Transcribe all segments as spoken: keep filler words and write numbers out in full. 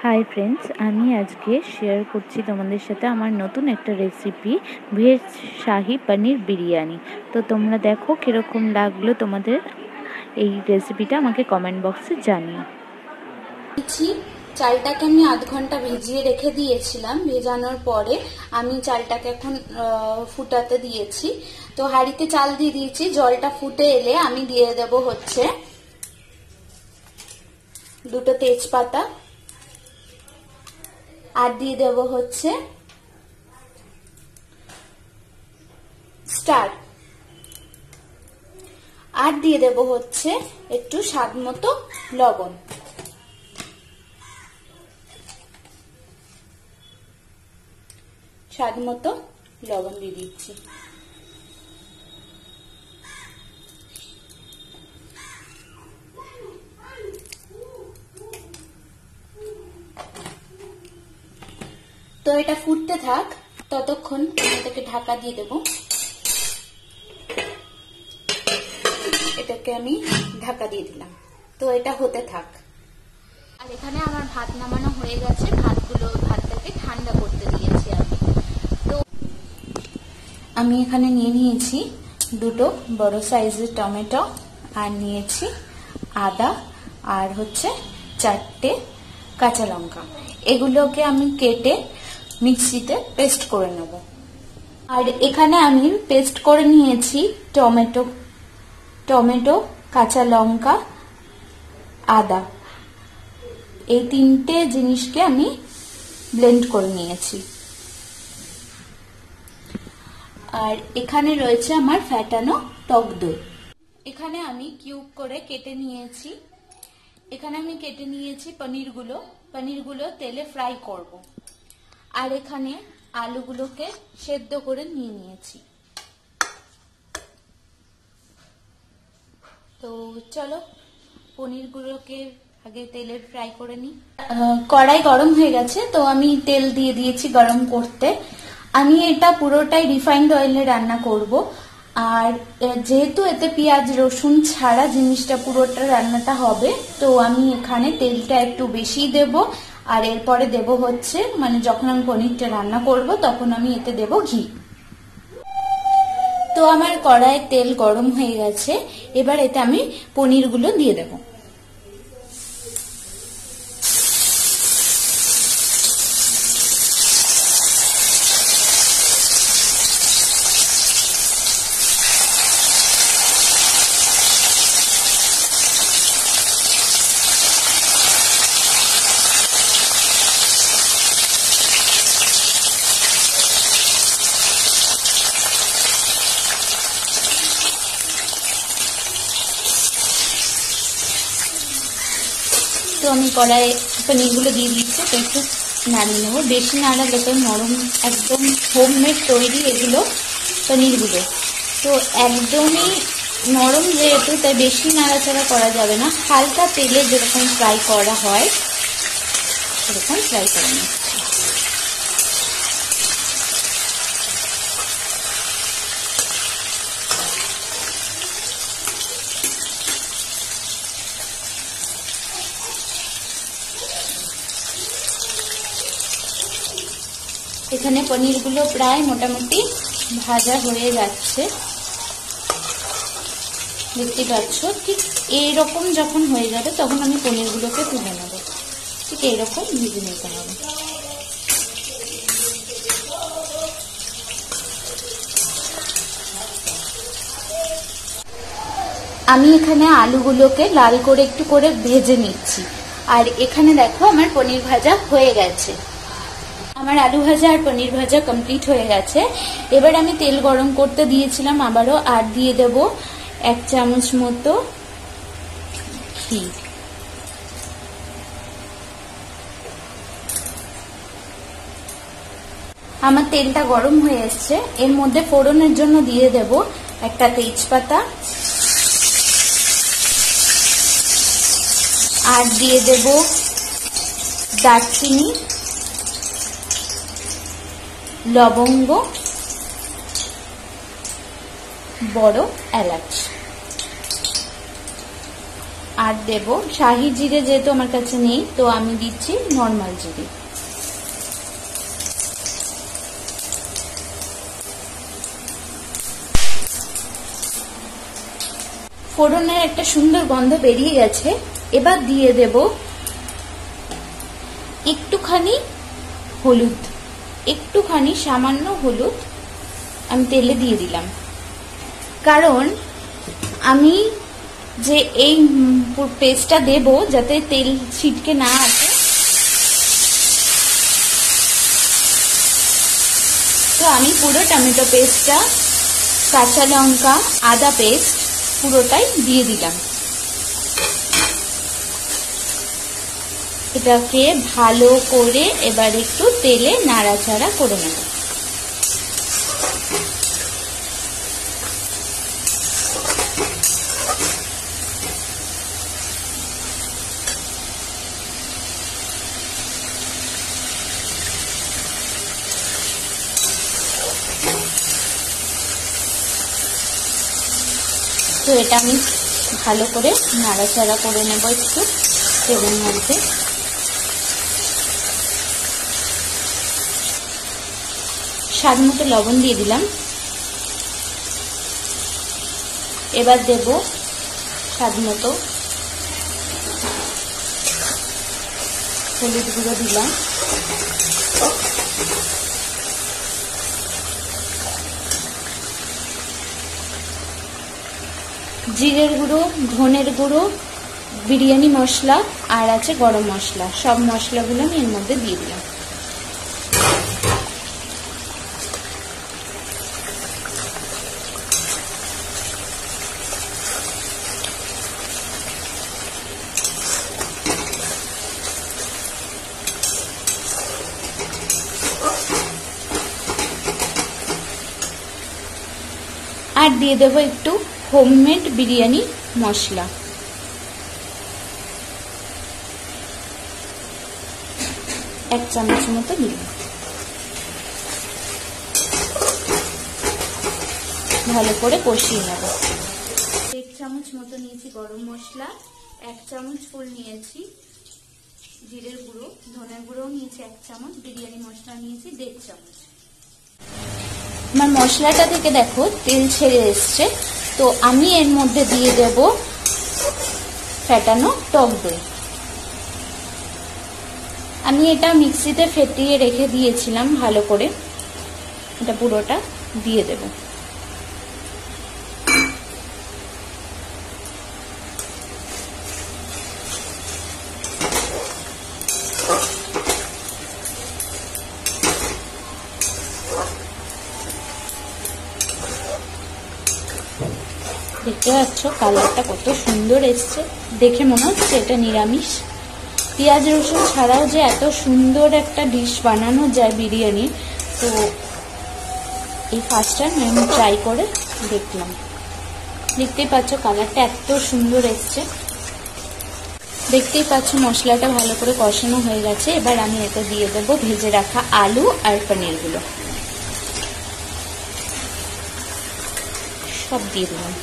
Hi friends, আমি আজকে share করছি তোমাদের সাথে আমার নতুন একটা রেসিপি, ভেজ শাহি পনির বিরিয়ানি। তো তোমরা দেখো কীরকম লাগলো তোমাদের এই রেসিপিটা, আমাকে কমেন্ট বক্সে জানিও। চালটাকে আমি আধ ঘন্টা ভিজিয়ে রেখে দিয়েছিলাম। ভেজানোর পরে আমি চালটাকে এখন ফুটাতে দিয়েছি। তো হাঁড়িতে চাল দিয়ে দিয়েছি। জলটা ফুটে এলে আমি দিয়ে দেব হচ্ছে দুটো তেজপাতা, আর দিয়ে দেব হচ্ছে স্টার, আর দিয়ে দেব হচ্ছে একটু স্বাদ মতো লবণ। স্বাদ মতো লবণ দিয়ে দিচ্ছি। তো এটা ফুটতে থাক, ততক্ষণ এটাকে ঢাকা দিয়ে দেব। এটাকে আমি ঢাকা দিয়ে দিলাম। তো এটা হতে থাক। আর এখানে আমার ভাত নামানো হয়ে গেছে। ভাতগুলো ভাতটাকে ঠান্ডা করতে দিয়েছি আমি। তো আমি এখানে নিয়ে নিয়েছি দুটো বড় সাইজের টমেটো, আর নিয়েছি আদা, আর হচ্ছে চারটে কাঁচা লঙ্কা। এগুলোকে আমি কেটে মিক্সিতে পেস্ট করে নেব। আর এখানে আমি পেস্ট করে নিয়েছি টমেটো টমেটো কাঁচা লঙ্কা, আদা, এই তিনটে জিনিসকে আমি ব্লেন্ড করে নিয়েছি। আর এখানে রয়েছে আমার ফ্যাটানো টক দই। এখানে আমি কিউব করে কেটে নিয়েছি। এখানে আমি কেটে নিয়েছি পনিরগুলো। পনিরগুলো তেলে ফ্রাই করব। আর এখানে আলুগুলোকে সেদ্ধ করে নিয়ে নিয়েছি। তো চলো পনিরগুলোকে আগে তেলে ফ্রাই করে নিই। কড়াই গরম হয়ে গেছে, তো আমি তেল দিয়ে দিয়েছি গরম করতে। আমি এটা পুরোটাই রিফাইন্ড অয়েলে রান্না করব। আর যেহেতু এতে পেঁয়াজ রসুন ছাড়া জিনিসটা পুরোটা রান্নাটা হবে, তো আমি এখানে তেলটা একটু বেশি দেব। আর এরপরে দেব হচ্ছে, মানে যখন আমি পনিরটা রান্না করব তখন আমি এতে দেব ঘি। তো আমার কড়াইয়ে তেল গরম হয়ে গেছে। এবার এতে আমি পনিরগুলো দিয়ে দেব। তো আমি কড়াই পনিরগুলো দিয়ে দিচ্ছি। তো একটু নাড়িয়ে নেবো, বেশি নাড়ালে তো নরম, একদম হোমমেড তৈরি এগুলো পনিরগুলো। তো একদমই নরম যেহেতু, তাই বেশি নাড়াচাড়া করা যাবে না। হালকা তেলে যেরকম ফ্রাই করা হয় সেরকম ফ্রাই করে নিচ্ছি। এখানে পনিরগুলো প্রায় মোটামুটি ভাজা হয়ে যাচ্ছে, দেখতে পাচ্ছ। ঠিক এইরকম যখন হয়ে যাবে তখন আমি পনিরগুলোকে তুলে নেব। ঠিক এইরকম ভেজে নিতে হবে। আমি এখানে আলুগুলোকে লাল করে একটু করে ভেজে নিচ্ছি। আর এখানে দেখো আমার পনির ভাজা হয়ে গেছে। আমার আলু ভাজা আর পনির ভাজা কমপ্লিট হয়ে গেছে। এবার আমি তেল গরম করতে দিয়েছিলাম আবারও, আর দিয়ে দেব এক চামচ মতো ঘি। আমার তেলটা গরম হয়ে এসছে। এর মধ্যে ফোড়নের জন্য দিয়ে দেব একটা তেজপাতা, আর দিয়ে দেব দারচিনি, লবঙ্গ, বড় এলাচ, আর আর দেব শাহি জিরে, যেহেতু আমার কাছে নেই তো আমি দিচ্ছি নর্মাল জিরে। ফোড়নের একটা সুন্দর গন্ধ বেরিয়ে গেছে। এবার দিয়ে দেব একটুখানি হলুদ, একটুখানি সামান্য হলুদ আমি তেলে দিয়ে দিলাম, কারণ আমি যে এই পেস্টটা দেব যাতে তেল ছিটকে না আসে, তো আমি পুরো টমেটো পেস্টটা, কাঁচা লঙ্কা, আদা পেস্ট পুরোটাই দিয়ে দিলাম। এটাকে ভালো করে এবার একটু তেলে নাড়াচাড়া করে নেব। তো এটা আমি ভালো করে নাড়াচাড়া করে নেব একটু তেলের মধ্যে। স্বাদ মতো লবণ দিয়ে দিলাম। এবার দেব স্বাদ মতো হলুদ গুঁড়ো দিলাম, জিরের গুঁড়ো, ধনের গুঁড়ো, বিরিয়ানি মশলা আর আছে গরম মশলা, সব মশলাগুলো আমি এর মধ্যে দিয়ে দিলাম। আর দিয়ে দেবো একটু হোমমেড বিরিয়ানি মশলা, এক চামচ মতো দিলাম। ভালো করে কষিয়ে নেব। এক চামচ মতো নিয়েছি গরম মশলা, এক চামচ ফুল নিয়েছি জিরের গুঁড়ো, ধনের গুঁড়ো নিয়েছি এক চামচ, বিরিয়ানি মশলা নিয়েছি দেড় চামচ। আমার মশলাটা থেকে দেখো তেল ছেড়ে এসছে, তো আমি এর মধ্যে দিয়ে দেব ফেটানো টক দই। আমি এটা মিক্সিতে ফেটিয়ে রেখে দিয়েছিলাম ভালো করে, এটা পুরোটা দিয়ে দেব। দেখতে পাচ্ছ কালারটা কত সুন্দর এসছে, দেখে মনে হচ্ছে এটা নিরামিষ। পেঁয়াজ রসুন ছাড়াও যে এত সুন্দর একটা ডিশ বানানো যায় বিরিয়ানি, তো এই ফার্স্ট টাইম আমি ট্রাই করে দেখলাম। দেখতেই পাচ্ছ কালারটা এত সুন্দর এসছে। দেখতেই পাচ্ছ মশলাটা ভালো করে কষানো হয়ে গেছে। এবার আমি এতে দিয়ে দেবো ভেজে রাখা আলু আর পনিরগুলো, সব দিয়ে দিলাম।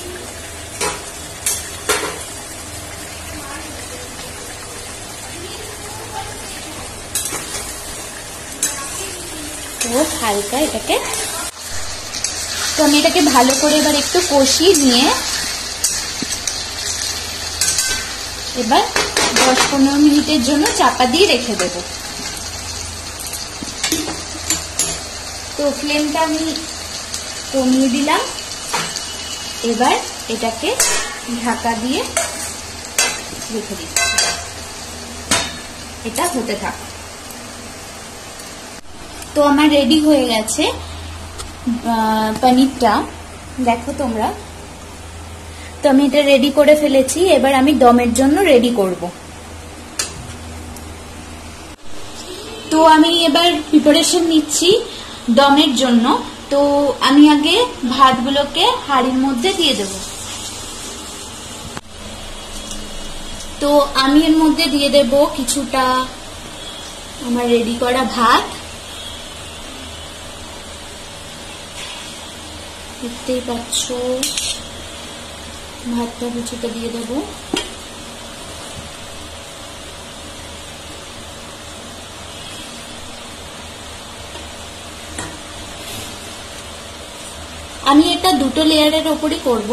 তো হালকা এটাকে, তো আমি এটাকে ভালো করে এবার একটু কষিয়ে নিয়ে এবার দশ পনেরো মিনিটের জন্য চাপা দিয়ে রেখে দেব। তো ফ্লেমটা আমি কমিয়ে দিলাম। এবার এটাকে ঢাকা দিয়ে রেখে দিচ্ছি, এটা হতে থাক। তো আমার রেডি হয়ে গেছে পনিরটা, দেখো তোমরা। তো আমি এটা রেডি করে ফেলেছি। এবার আমি দমের জন্য রেডি করব। তো আমি এবার প্রিপারেশন নিচ্ছি দমের জন্য। তো আমি আগে ভাতগুলোকে হাঁড়ির মধ্যে দিয়ে দেব। তো আমি এর মধ্যে দিয়ে দেব কিছুটা আমার রেডি করা ভাত। দেখতেই পাচ্ছ ভাতটা কিছুটা দিয়ে দেব। আমি এটা দুটো লেয়ারের ওপরই করব।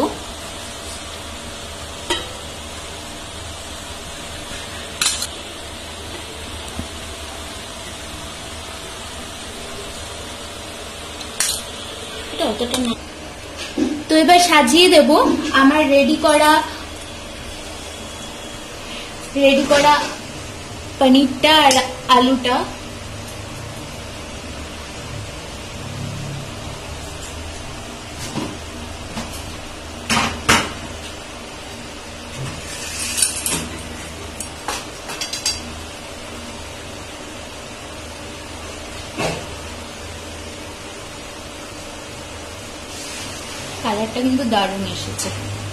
এটা অতটা না। তো এবার সাজিয়ে দেব আমার রেডি করা রেডি করা পনিরটা আর আলুটা। কালারটা কিন্তু দারুণ এসেছে।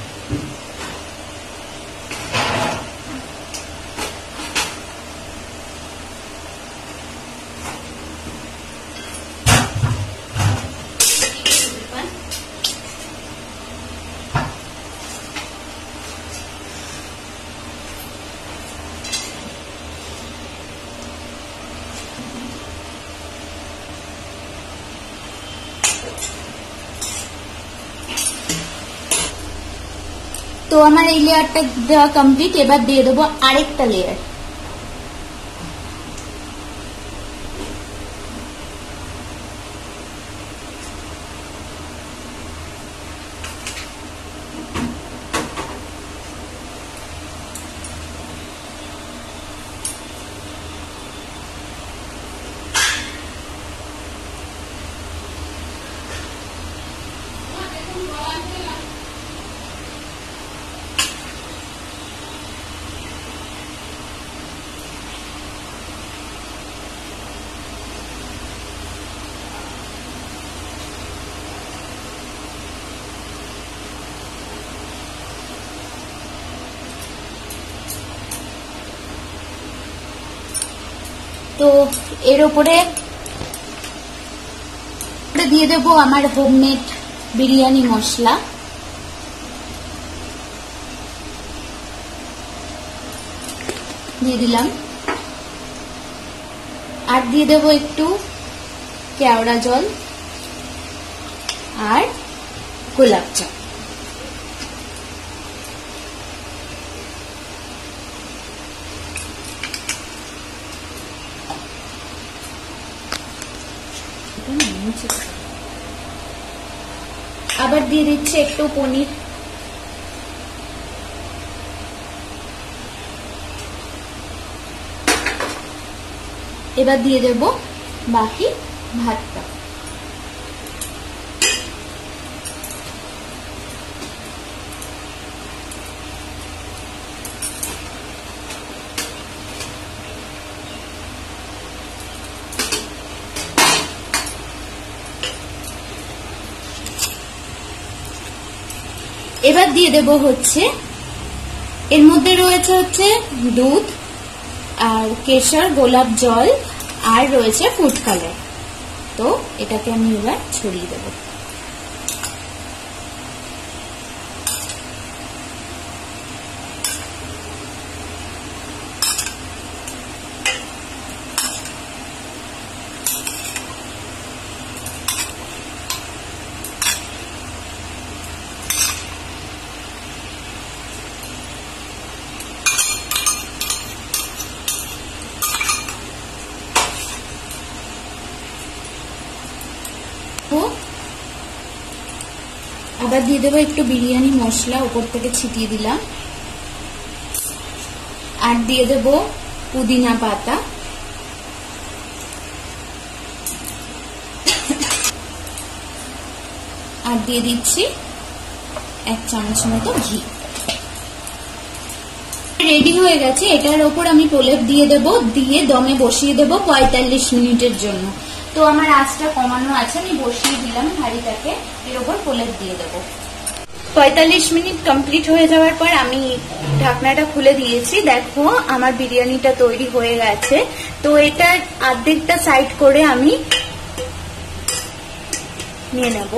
তো আমার এই লেয়ারটা দেওয়া কমপ্লিট। এবার দিয়ে দেবো আরেকটা লেয়ার। তো এর উপরে দিয়ে দেবো আমার হোমমেড বিরিয়ানি মশলা। দিয়ে দিলাম। আর দিয়ে দেবো একটু কেওড়া জল আর গোলাপ জল। আবার দিয়ে দিচ্ছি একটু পনির। এবার দিয়ে দেব বাকি ভাতটা। এবার দিয়ে দেব হচ্ছে এর মধ্যে রয়েছে হচ্ছে দুধ আর কেশর, গোলাপ জল আর রয়েছে ফুড কালার। তো এটাকে আমি এবার ছড়িয়ে দেব। আবার দিয়ে দেবো একটু বিরিয়ানি মশলা, উপর থেকে ছিটিয়ে দিলাম। আর দিয়ে দেবো পুদিনা পাতা। আর দিয়ে দিচ্ছি এক চামচ মতো ঘি। রেডি হয়ে গেছে। এটার ওপর আমি প্রলেপ দিয়ে দেব, দিয়ে দমে বসিয়ে দেব পঁয়তাল্লিশ মিনিটের জন্য। তো আমার আঁচটা কমানো আছে, আমি বসিয়ে দিলাম হাঁড়িটাকে, এর ওপর প্রলেপ দিয়ে দেব। পঁয়তাল্লিশ মিনিট কমপ্লিট হয়ে যাওয়ার পর আমি ঢাকনাটা খুলে দিয়েছি। দেখো আমার বিরিয়ানিটা তৈরি হয়ে গেছে। তো এটা অর্ধেকটা সাইড করে আমি নিয়ে নেব।